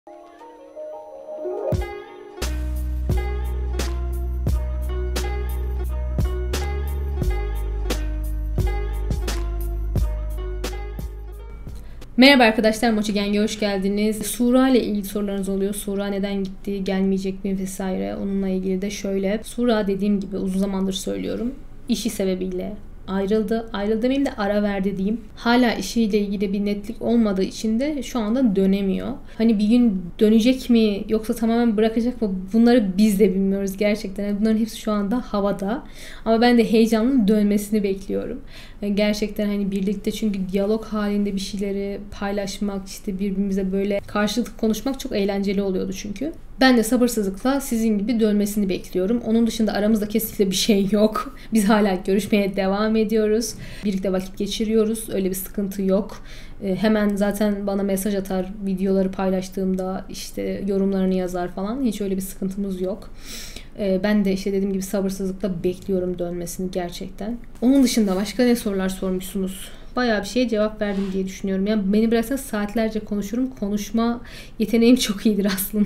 Merhaba arkadaşlar, Mochigeng'e hoş geldiniz. Sura ile ilgili sorularınız oluyor. Sura neden gitti, gelmeyecek mi vesaire. Onunla ilgili de şöyle. Sura dediğim gibi uzun zamandır söylüyorum. İşi sebebiyle ayrıldı. Ayrıldı demeyeyim de ara verdi diyeyim. Hala işiyle ilgili bir netlik olmadığı için de şu anda dönemiyor. Hani bir gün dönecek mi yoksa tamamen bırakacak mı? Bunları biz de bilmiyoruz gerçekten. Yani bunların hepsi şu anda havada. Ama ben de heyecanlı dönmesini bekliyorum. Yani gerçekten hani birlikte, çünkü diyalog halinde bir şeyleri paylaşmak, işte birbirimize böyle karşılıklı konuşmak çok eğlenceli oluyordu çünkü. Ben de sabırsızlıkla sizin gibi dönmesini bekliyorum. Onun dışında aramızda kesinlikle bir şey yok. Biz hala görüşmeye devam ediyoruz. Birlikte vakit geçiriyoruz. Öyle bir sıkıntı yok. Hemen zaten bana mesaj atar, videoları paylaştığımda işte yorumlarını yazar falan. Hiç öyle bir sıkıntımız yok. Ben de işte dediğim gibi sabırsızlıkla bekliyorum dönmesini gerçekten. Onun dışında başka ne sorular sormuşsunuz? Bayağı bir şeye cevap verdim diye düşünüyorum. Yani beni bıraksanız saatlerce konuşurum. Konuşma yeteneğim çok iyidir aslında.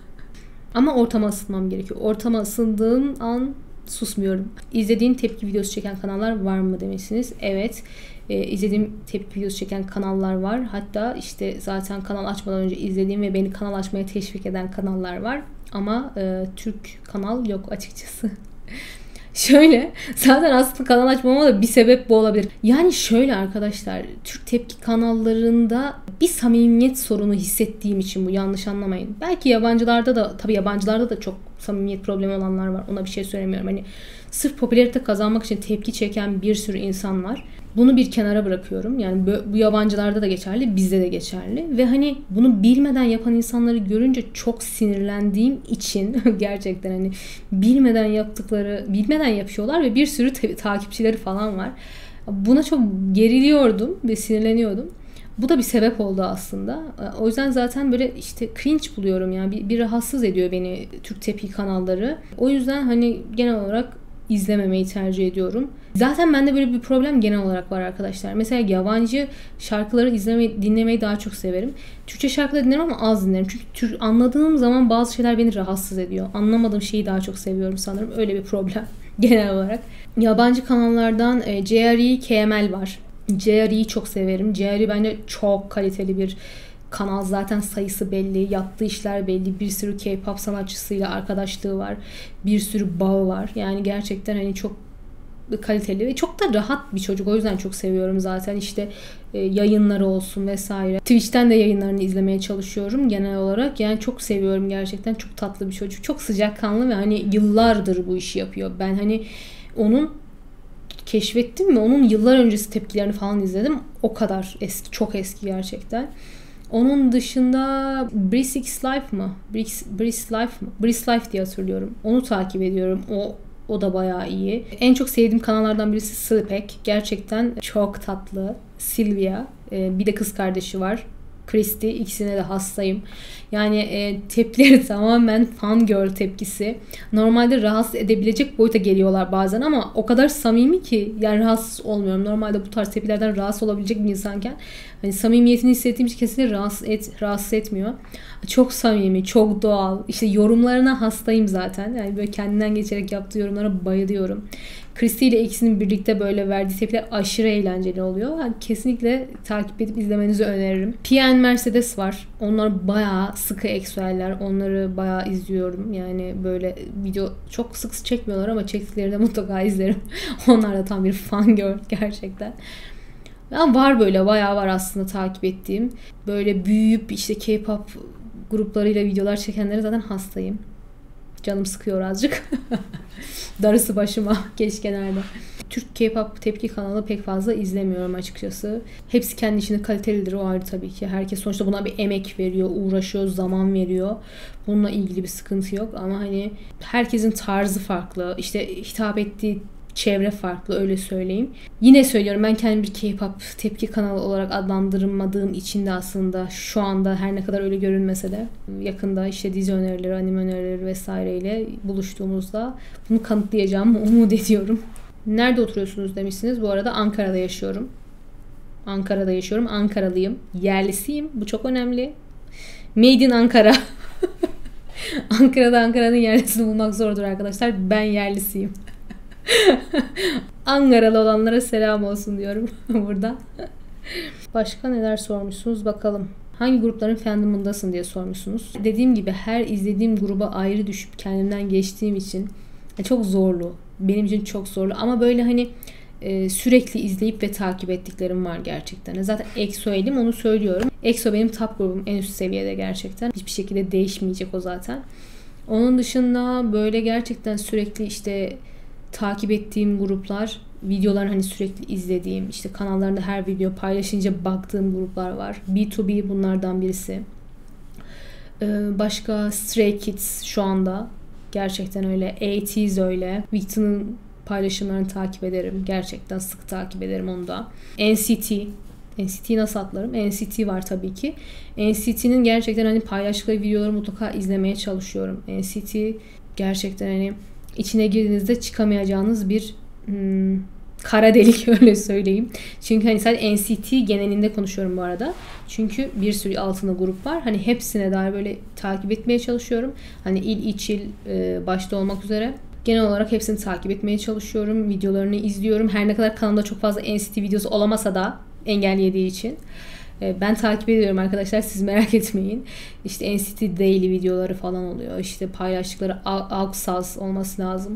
Ama ortama ısınmam gerekiyor. Ortama ısındığım an susmuyorum. İzlediğin tepki videosu çeken kanallar var mı demişsiniz? Evet. İzlediğim tepki videosu çeken kanallar var. Hatta işte zaten kanal açmadan önce izlediğim ve beni kanal açmaya teşvik eden kanallar var. Ama Türk kanal yok açıkçası. Şöyle, zaten aslında kanal açmama da bir sebep bu olabilir. Yani şöyle arkadaşlar, Türk tepki kanallarında bir samimiyet sorunu hissettiğim için bu, yanlış anlamayın. Belki yabancılarda da çok samimiyet problemi olanlar var. Ona bir şey söylemiyorum. Hani sırf popülarite kazanmak için tepki çeken bir sürü insan var. Bunu bir kenara bırakıyorum. Yani bu yabancılarda da geçerli, bizde de geçerli. Ve hani bunu bilmeden yapan insanları görünce çok sinirlendiğim için gerçekten hani bilmeden yapıyorlar ve bir sürü takipçileri falan var. Buna çok geriliyordum ve sinirleniyordum. Bu da bir sebep oldu aslında. O yüzden zaten böyle işte cringe buluyorum yani. Bir rahatsız ediyor beni Türk tepki kanalları. O yüzden hani genel olarak izlememeyi tercih ediyorum. Zaten bende böyle bir problem genel olarak var arkadaşlar. Mesela yabancı şarkıları dinlemeyi daha çok severim. Türkçe şarkıları dinlerim ama az dinlerim. Çünkü anladığım zaman bazı şeyler beni rahatsız ediyor. Anlamadığım şeyi daha çok seviyorum sanırım. Öyle bir problem genel olarak. Yabancı kanallardan JRE KML var. JRE'yi çok severim. JRE bence çok kaliteli bir kanal, zaten sayısı belli, yaptığı işler belli, bir sürü K-pop sanatçısıyla arkadaşlığı var, bir sürü bağı var. Yani gerçekten hani çok kaliteli ve çok da rahat bir çocuk. O yüzden çok seviyorum zaten. İşte yayınları olsun vesaire. Twitch'ten de yayınlarını izlemeye çalışıyorum genel olarak. Yani çok seviyorum gerçekten. Çok tatlı bir çocuk. Çok sıcakkanlı ve hani yıllardır bu işi yapıyor. Ben hani onun keşfettim ve onun yıllar öncesi tepkilerini falan izledim. O kadar eski, çok eski gerçekten. Onun dışında Brisk Life mı? Brisk Life diye hatırlıyorum. Onu takip ediyorum. O da bayağı iyi. En çok sevdiğim kanallardan birisi Slipek. Gerçekten çok tatlı. Sylvia. Bir de kız kardeşi var, Christy. İkisine de hastayım. Yani tepkileri tamamen fangirl tepkisi. Normalde rahatsız edebilecek boyuta geliyorlar bazen ama o kadar samimi ki yani rahatsız olmuyorum. Normalde bu tarz tepkilerden rahatsız olabilecek bir insanken hani samimiyetini hissettiğim için kesinlikle rahatsız etmiyor. Çok samimi, çok doğal. İşte yorumlarına hastayım zaten. Yani böyle kendinden geçerek yaptığı yorumlara bayılıyorum. Christy ile ikisinin birlikte böyle verdiği tepkiler aşırı eğlenceli oluyor. Yani kesinlikle takip edip izlemenizi öneririm. PN Mercedes var. Onlar bayağı sıkı eksüeller. Onları bayağı izliyorum. Yani böyle video çok sık çekmiyorlar ama çektiklerini de mutlaka izlerim. Onlar da tam bir fangirl gerçekten. Yani var böyle, bayağı var aslında takip ettiğim. Böyle büyüyüp işte K-pop gruplarıyla videolar çekenlere zaten hastayım. Canım sıkıyor azıcık. Darısı başıma. Keşke nerede. Türk K-pop tepki kanalı pek fazla izlemiyorum açıkçası. Hepsi kendi işinde kalitelidir, o ayrı tabii ki. Herkes sonuçta buna bir emek veriyor, uğraşıyor, zaman veriyor. Bununla ilgili bir sıkıntı yok ama hani herkesin tarzı farklı. İşte hitap ettiği çevre farklı, öyle söyleyeyim. Yine söylüyorum, ben kendimi bir K-pop tepki kanalı olarak adlandırmadığım için de aslında şu anda her ne kadar öyle görünmese de yakında işte dizi önerileri, anime önerileri vesaireyle buluştuğumuzda bunu kanıtlayacağımı umut ediyorum. Nerede oturuyorsunuz demişsiniz. Bu arada Ankara'da yaşıyorum. Ankaralıyım. Yerlisiyim. Bu çok önemli. Made in Ankara. Ankara'nın yerlisini bulmak zordur arkadaşlar. Ben yerlisiyim. Ankaralı olanlara selam olsun diyorum buradan. Başka neler sormuşsunuz bakalım. Hangi grupların fandomundasın diye sormuşsunuz. Dediğim gibi her izlediğim gruba ayrı düşüp kendimden geçtiğim için çok zorlu. Benim için çok zorlu. Ama böyle hani sürekli izleyip ve takip ettiklerim var gerçekten. Zaten EXO-L'im, onu söylüyorum. EXO benim top grubum, en üst seviyede gerçekten. Hiçbir şekilde değişmeyecek o zaten. Onun dışında böyle gerçekten sürekli işte takip ettiğim gruplar, videolarını hani sürekli izlediğim, işte kanallarında her video paylaşınca baktığım gruplar var. B2B bunlardan birisi. Başka Stray Kids şu anda gerçekten öyle. ATEEZ öyle. Victon'un paylaşımlarını takip ederim. Gerçekten sık takip ederim onu da. NCT'yi nasıl atlarım? NCT var tabii ki. NCT'nin gerçekten hani paylaştıkları videoları mutlaka izlemeye çalışıyorum. NCT gerçekten hani içine girdiğinizde çıkamayacağınız bir kara delik, öyle söyleyeyim. Çünkü hani sadece NCT genelinde konuşuyorum bu arada. Çünkü bir sürü altında grup var. Hani hepsine dair böyle takip etmeye çalışıyorum. Hani il başta olmak üzere. Genel olarak hepsini takip etmeye çalışıyorum. Videolarını izliyorum. Her ne kadar kanalda çok fazla NCT videosu olamasa da engel yediği için. Ben takip ediyorum arkadaşlar. Siz merak etmeyin. İşte NCT Daily videoları falan oluyor. İşte paylaştıkları AUXAS olması lazım.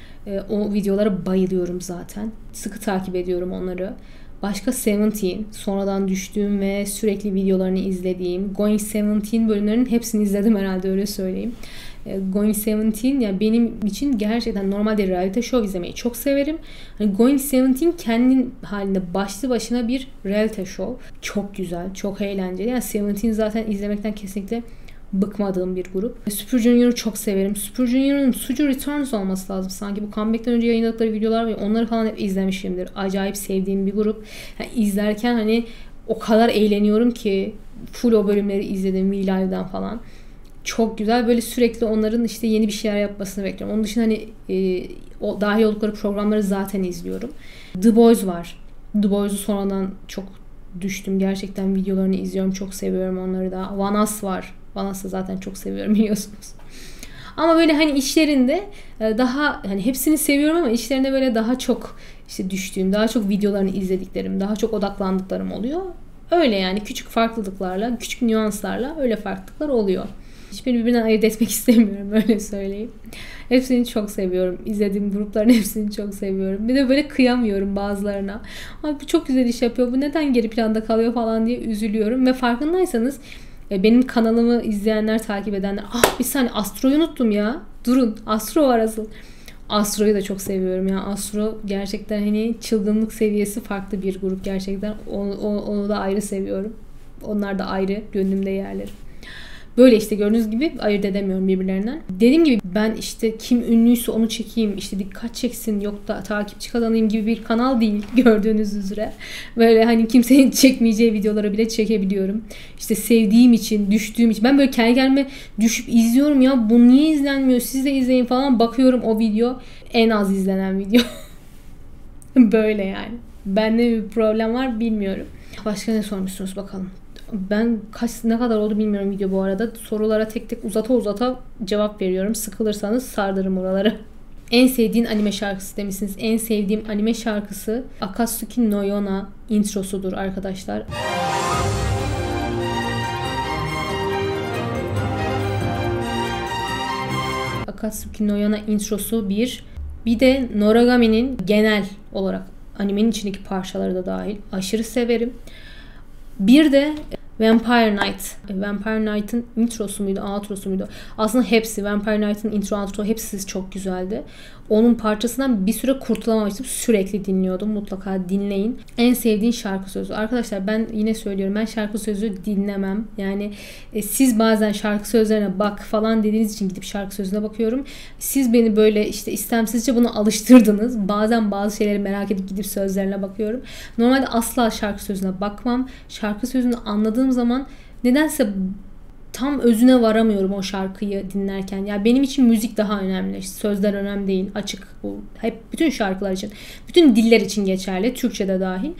O videolara bayılıyorum zaten. Sıkı takip ediyorum onları. Başka Seventeen, sonradan düştüğüm ve sürekli videolarını izlediğim. Going Seventeen bölümlerinin hepsini izledim herhalde, öyle söyleyeyim. Going Seventeen ya benim için gerçekten, normalde reality show izlemeyi çok severim. Hani Going Seventeen kendi halinde başlı başına bir reality show. Çok güzel, çok eğlenceli. Yani Seventeen zaten izlemekten kesinlikle bıkmadığım bir grup. Super Junior'u çok severim. Super Junior'ın Suju Returns olması lazım sanki. Bu comeback'ten önce yayınladıkları videolar var. Onları falan hep izlemişimdir. Acayip sevdiğim bir grup. Yani izlerken hani o kadar eğleniyorum ki, full o bölümleri izledim V-Live'dan falan. Çok güzel. Böyle sürekli onların işte yeni bir şeyler yapmasını bekliyorum. Onun dışında hani o dahil oldukları programları zaten izliyorum. The Boys var. The Boys'u sonradan çok düştüm. Gerçekten videolarını izliyorum. Çok seviyorum onları da. One Us var. One Us'ı zaten çok seviyorum, biliyorsunuz. Ama böyle hani işlerinde daha, hani hepsini seviyorum ama işlerinde böyle daha çok işte düştüğüm, daha çok videolarını izlediklerim, daha çok odaklandıklarım oluyor. Öyle yani, küçük farklılıklarla, küçük nüanslarla öyle farklılıklar oluyor. Hiçbirini birbirinden ayırt etmek istemiyorum, öyle söyleyeyim. Hepsini çok seviyorum. İzlediğim grupların hepsini çok seviyorum. Bir de böyle kıyamıyorum bazılarına. Abi bu çok güzel iş yapıyor, bu neden geri planda kalıyor falan diye üzülüyorum. Ve farkındaysanız benim kanalımı izleyenler, takip edenler, bir saniye Astro'yu unuttum ya. Durun, Astro var asıl. Astro'yu da çok seviyorum ya. Astro gerçekten hani çılgınlık seviyesi farklı bir grup gerçekten. Onu da ayrı seviyorum. Onlar da ayrı gönlümde yerleri. Böyle işte gördüğünüz gibi ayırt edemiyorum birbirlerinden. Dediğim gibi ben işte kim ünlüyse onu çekeyim, işte dikkat çeksin, yok da takipçi kazanayım gibi bir kanal değil gördüğünüz üzere. Böyle hani kimsenin çekmeyeceği videoları bile çekebiliyorum. İşte sevdiğim için, düştüğüm için. Ben böyle kendi kendime düşüp izliyorum ya, bu niye izlenmiyor, siz de izleyin falan, bakıyorum o video en az izlenen video. Böyle yani. Bende bir problem var, bilmiyorum. Başka ne sormuşsunuz bakalım. Ben ne kadar oldu bilmiyorum video bu arada. Sorulara tek tek uzata cevap veriyorum. Sıkılırsanız sardırım oraları. En sevdiğin anime şarkısı demişsiniz. En sevdiğim anime şarkısı Akatsuki no Yona introsudur arkadaşlar. Akatsuki no Yona introsu bir. Bir de Noragami'nin genel olarak animenin içindeki parçaları da dahil aşırı severim. Bir de Vampire Night. Vampire Night'ın introsu muydu, outrosu muydu? Aslında hepsi. Vampire Night'ın intro, outro hepsi çok güzeldi. Onun parçasından bir süre kurtulamamıştım. Sürekli dinliyordum. Mutlaka dinleyin. En sevdiğin şarkı sözü. Arkadaşlar ben yine söylüyorum. Ben şarkı sözü dinlemem. Yani siz bazen şarkı sözlerine bak falan dediğiniz için gidip şarkı sözüne bakıyorum. Siz beni böyle işte istemsizce buna alıştırdınız. Bazen bazı şeyleri merak edip gidip sözlerine bakıyorum. Normalde asla şarkı sözüne bakmam. Şarkı sözünü anladığım zaman nedense tam özüne varamıyorum o şarkıyı dinlerken. Ya benim için müzik daha önemli. Sözler önemli değil. Açık bu. Hep bütün şarkılar için, bütün diller için geçerli. Türkçe'de dahil.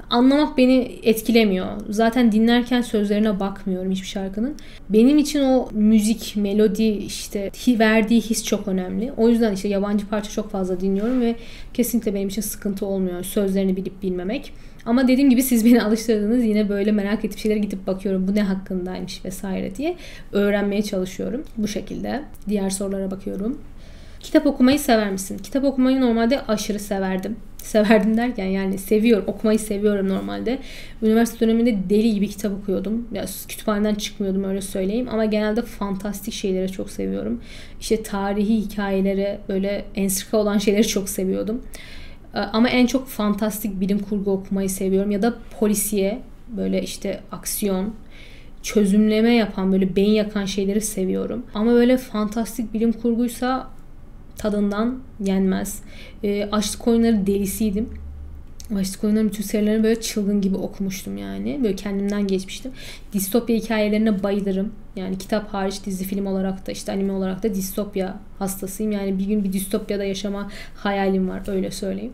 Anlamak beni etkilemiyor. Zaten dinlerken sözlerine bakmıyorum hiçbir şarkının. Benim için o müzik, melodi, işte verdiği his çok önemli. O yüzden işte yabancı parça çok fazla dinliyorum ve kesinlikle benim için sıkıntı olmuyor sözlerini bilip bilmemek. Ama dediğim gibi siz beni alıştırdınız. Yine böyle merak ettiğim şeylere gidip bakıyorum. Bu ne hakkındaymış vesaire diye öğrenmeye çalışıyorum. Bu şekilde. Diğer sorulara bakıyorum. Kitap okumayı sever misin? Kitap okumayı normalde aşırı severdim. Severdim derken yani seviyorum. Okumayı seviyorum normalde. Üniversite döneminde deli gibi kitap okuyordum. Ya, kütüphaneden çıkmıyordum öyle söyleyeyim. Ama genelde fantastik şeyleri çok seviyorum. İşte tarihi hikayeleri, böyle enstrika olan şeyleri çok seviyordum. Ama en çok fantastik bilim kurgu okumayı seviyorum. Ya da polisiye, böyle işte aksiyon, çözümleme yapan, böyle beyin yakan şeyleri seviyorum. Ama böyle fantastik bilim kurguysa tadından yenmez. Açlık Oyunları delisiydim. Açlık Oyunları bütün serilerini böyle çılgın gibi okumuştum yani. Böyle kendimden geçmiştim. Distopya hikayelerine bayılırım. Yani kitap hariç dizi film olarak da işte anime olarak da distopya hastasıyım. Yani bir gün bir distopyada yaşama hayalim var, öyle söyleyeyim.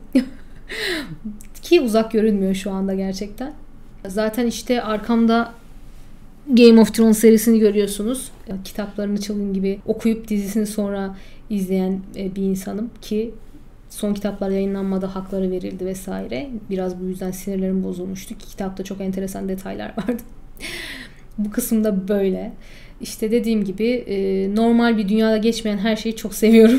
Ki uzak görünmüyor şu anda gerçekten. Zaten işte arkamda Game of Thrones serisini görüyorsunuz. Kitaplarını çılgın gibi okuyup dizisini sonra izleyen bir insanım ki son kitaplar yayınlanmadı, hakları verildi vesaire. Biraz bu yüzden sinirlerim bozulmuştu ki kitapta çok enteresan detaylar vardı. Bu kısımda böyle. İşte dediğim gibi normal bir dünyada geçmeyen her şeyi çok seviyorum.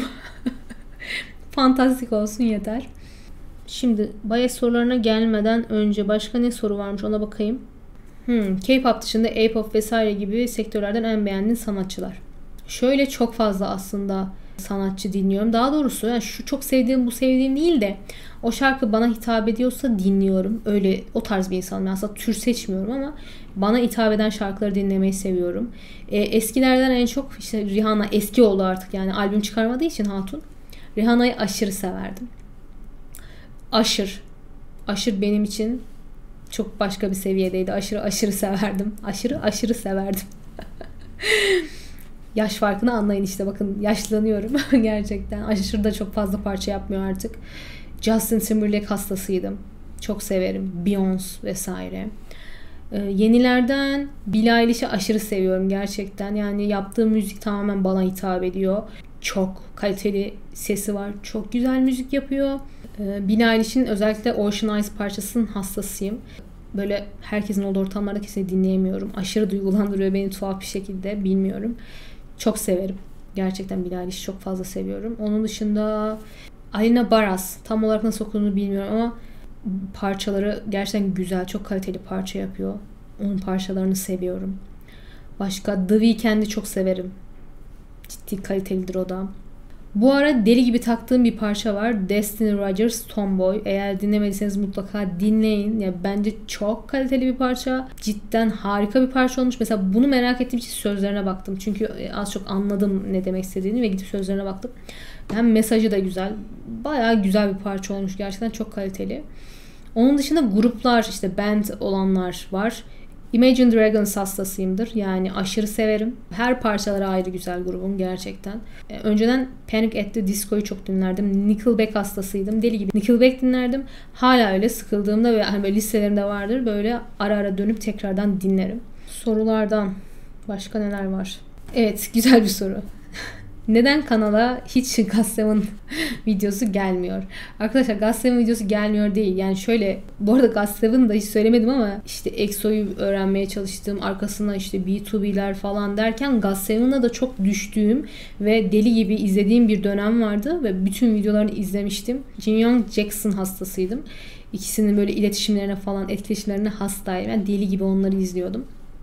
Fantastik olsun yeter. Şimdi bias sorularına gelmeden önce başka ne soru varmış ona bakayım. K-pop dışında A-pop vesaire gibi sektörlerden en beğendiğin sanatçılar. Şöyle çok fazla aslında sanatçı dinliyorum. Daha doğrusu yani şu çok sevdiğim bu sevdiğim değil de o şarkı bana hitap ediyorsa dinliyorum. Öyle o tarz bir insanım. Aslında tür seçmiyorum ama bana hitap eden şarkıları dinlemeyi seviyorum. Eskilerden en çok işte Rihanna, eski oldu artık yani albüm çıkarmadığı için hatun. Rihanna'yı aşırı severdim. Aşırı benim için çok başka bir seviyedeydi. Aşırı severdim. Aşırı severdim. Yaş farkını anlayın işte, bakın yaşlanıyorum gerçekten. Aşırı da çok fazla parça yapmıyor artık. Justin Timberlake hastasıydım. Çok severim. Beyoncé vesaire. Yenilerden Billie Eilish'i aşırı seviyorum gerçekten. Yani yaptığı müzik tamamen bana hitap ediyor. Çok kaliteli sesi var. Çok güzel müzik yapıyor. Billie Eilish'in özellikle Ocean Eyes parçasının hastasıyım. Böyle herkesin olduğu ortamlarda kesinlikle dinleyemiyorum. Aşırı duygulandırıyor beni tuhaf bir şekilde. Bilmiyorum. Çok severim. Gerçekten Billie Eilish'i çok fazla seviyorum. Onun dışında Alina Baraz. Tam olarak nasıl okuduğunu bilmiyorum ama parçaları gerçekten güzel. Çok kaliteli parça yapıyor. Onun parçalarını seviyorum. Başka The Weeknd'i çok severim. Ciddi kalitelidir o da. Bu ara deli gibi taktığım bir parça var. Destiny Rogers Tomboy. Eğer dinlemediyseniz mutlaka dinleyin. Ya bence çok kaliteli bir parça. Cidden harika bir parça olmuş. Mesela bunu merak ettiğim için sözlerine baktım. Çünkü az çok anladım ne demek istediğini ve gidip sözlerine baktım. Hem mesajı da güzel. Bayağı güzel bir parça olmuş. Gerçekten çok kaliteli. Onun dışında gruplar, işte band olanlar var. Imagine Dragons hastasıyımdır. Yani aşırı severim. Her parçaları ayrı güzel grubun gerçekten. Önceden Panic at the Disco'yu çok dinlerdim. Nickelback hastasıydım. Deli gibi Nickelback dinlerdim. Hala öyle sıkıldığımda ve hani böyle listelerimde vardır. Böyle ara ara dönüp tekrardan dinlerim. Sorulardan başka neler var? Evet, güzel bir soru. Neden kanala hiç GOT7 videosu gelmiyor? Arkadaşlar GOT7 videosu gelmiyor değil. Yani şöyle, bu arada GOT7'da hiç söylemedim ama işte EXO'yu öğrenmeye çalıştığım, arkasına işte B2B'ler falan derken GOT7'a da çok düştüğüm ve deli gibi izlediğim bir dönem vardı ve bütün videolarını izlemiştim. Jinyoung, Jackson hastasıydım. İkisinin böyle iletişimlerine falan, etkileşimlerine hastayım. Yani deli gibi onları izliyordum.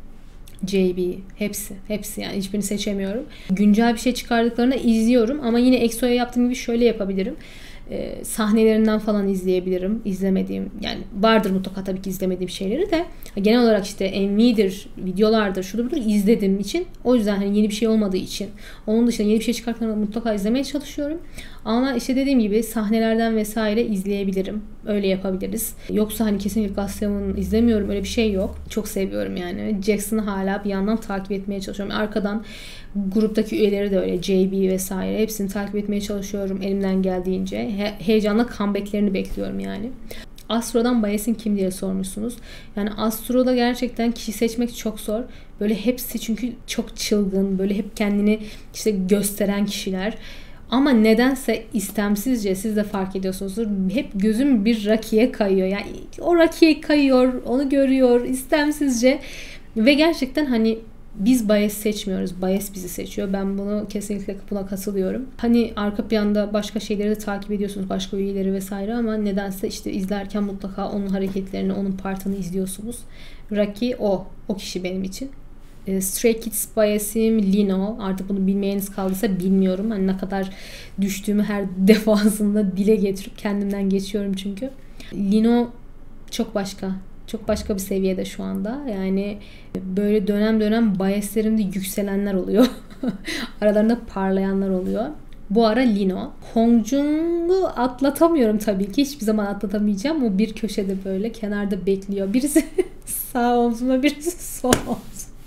JB, hepsi yani hiçbirini seçemiyorum. Güncel bir şey çıkardıklarını izliyorum ama yine EXO'ya yaptığım gibi şöyle yapabilirim. Sahnelerinden falan izleyebilirim. İzlemediğim, yani vardır mutlaka tabii ki izlemediğim şeyleri de genel olarak işte MV'dir, videolardır, şudur budur izlediğim için, o yüzden hani yeni bir şey olmadığı için, onun dışında yeni bir şey çıkartmadan mutlaka izlemeye çalışıyorum. Ama işte dediğim gibi sahnelerden vesaire izleyebilirim. Öyle yapabiliriz. Yoksa hani kesinlikle GOT7 izlemiyorum, öyle bir şey yok. Çok seviyorum yani. Jackson'ı hala bir yandan takip etmeye çalışıyorum. Arkadan gruptaki üyeleri de öyle, JB vesaire hepsini takip etmeye çalışıyorum elimden geldiğince. Heyecanla comeback'lerini bekliyorum yani. Astro'dan Bayes'in kim diye sormuşsunuz. Yani Astro'da gerçekten kişi seçmek çok zor. Böyle hepsi çünkü çok çılgın, böyle hep kendini işte gösteren kişiler. Ama nedense istemsizce, siz de fark ediyorsunuzdur, hep gözüm bir Rocky'ye kayıyor. Yani o Rocky'ye kayıyor, onu görüyor istemsizce. Ve gerçekten hani biz Bayes seçmiyoruz. Bayes bizi seçiyor. Ben bunu kesinlikle buna katılıyorum. Hani arka planda başka şeyleri de takip ediyorsunuz. Başka üyeleri vesaire ama nedense işte izlerken mutlaka onun hareketlerini, onun partını izliyorsunuz. Rocky o kişi benim için. Stray Kids Bayes'im Lino. Artık bunu bilmeyeniz kaldıysa bilmiyorum. Hani ne kadar düştüğümü her defasında dile getirip kendimden geçiyorum çünkü. Lino çok başka. Çok başka bir seviyede şu anda. Yani böyle dönem dönem Bayes'lerimde yükselenler oluyor. Aralarında parlayanlar oluyor. Bu ara Lino. Hong Jung'u atlatamıyorum tabii ki. Hiçbir zaman atlatamayacağım. O bir köşede böyle kenarda bekliyor. Birisi sağ omzuma, birisi sol omzuma.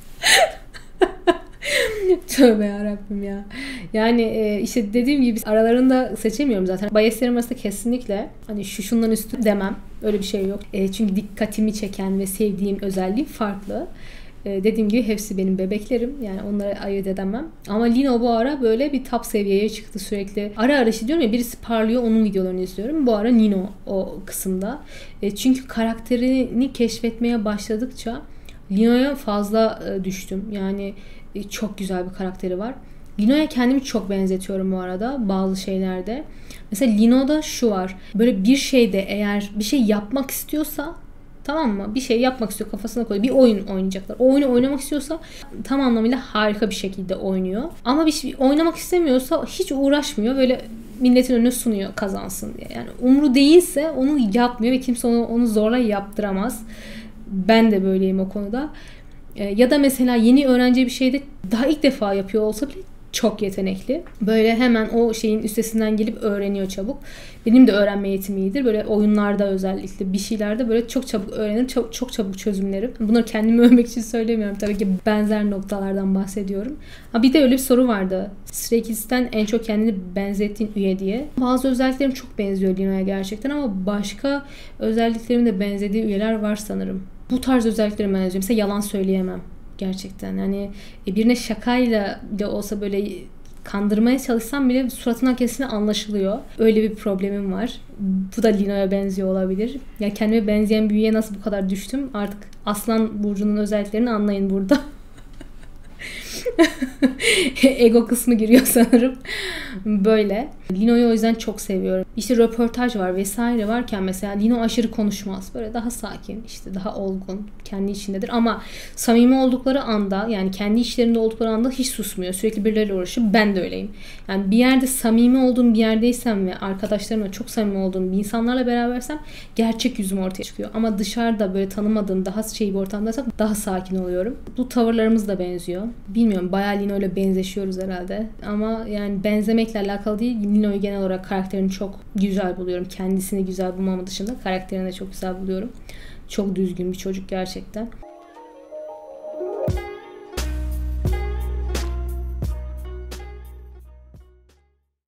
Tövbe yarabbim ya. Yani işte dediğim gibi aralarında seçemiyorum zaten. Bayeslerim arasında kesinlikle hani şundan üstü demem. Öyle bir şey yok. Çünkü dikkatimi çeken ve sevdiğim özelliği farklı. Dediğim gibi hepsi benim bebeklerim. Yani onları ayırt edemem. Ama Lino bu ara böyle bir top seviyeye çıktı sürekli. Ara ara işte diyorum ya, birisi parlıyor, onun videolarını izliyorum. Bu ara Lino o kısımda. Çünkü karakterini keşfetmeye başladıkça Lino'ya fazla düştüm. Yani çok güzel bir karakteri var. Lino'ya kendimi çok benzetiyorum bu arada bazı şeylerde. Mesela Lino'da şu var. Böyle bir şeyde eğer bir şey yapmak istiyorsa, tamam mı? Bir şey yapmak istiyor, kafasına koyuyor. Bir oyun oynayacaklar. O oyunu oynamak istiyorsa tam anlamıyla harika bir şekilde oynuyor. Ama bir şey oynamak istemiyorsa hiç uğraşmıyor. Böyle milletin önüne sunuyor kazansın diye. Yani umru değilse onu yapmıyor ve kimse onu zorla yaptıramaz. Ben de böyleyim o konuda. Ya da mesela yeni öğreneceği bir şeyde daha ilk defa yapıyor olsa bile çok yetenekli. Böyle hemen o şeyin üstesinden gelip öğreniyor çabuk. Benim de öğrenme yeteneğim iyidir. Böyle oyunlarda özellikle bir şeylerde böyle çok çabuk öğrenir, çok çabuk çözümlerim. Bunları kendimi övmek için söylemiyorum. Tabii ki benzer noktalardan bahsediyorum. Ha bir de öyle bir soru vardı. Stray Kids'ten en çok kendini benzettiğin üye diye. Bazı özelliklerim çok benziyor Lino'ya gerçekten ama başka özelliklerimin de benzediği üyeler var sanırım. Bu tarz özelliklerime benziyor. Mesela yalan söyleyemem. Gerçekten hani birine şakayla bile olsa böyle kandırmaya çalışsam bile suratından kesin anlaşılıyor. Öyle bir problemim var. Bu da Lino'ya benziyor olabilir. Ya kendime benzeyen bir üyeye nasıl bu kadar düştüm? Artık Aslan burcunun özelliklerini anlayın burada. Ego kısmı giriyor sanırım. Böyle. Lino'yu o yüzden çok seviyorum. İşte röportaj var vesaire varken mesela Lino aşırı konuşmaz. Böyle daha sakin, işte daha olgun, kendi içindedir. Ama samimi oldukları anda, yani kendi işlerinde oldukları anda hiç susmuyor. Sürekli birileriyle uğraşıyor. Ben de öyleyim. Yani bir yerde samimi olduğum bir yerdeysem ve arkadaşlarımla çok samimi olduğum bir insanlarla berabersem gerçek yüzüm ortaya çıkıyor. Ama dışarıda böyle tanımadığım daha bir ortamdaysam daha sakin oluyorum. Bu tavırlarımız da benziyor. Bilmiyorum, bayağı Lino ile benzeşiyoruz herhalde. Ama yani benzemekle alakalı değil. Lino'yu genel olarak karakterini çok güzel buluyorum. Kendisini güzel bulmamın dışında karakterini de çok güzel buluyorum. Çok düzgün bir çocuk gerçekten.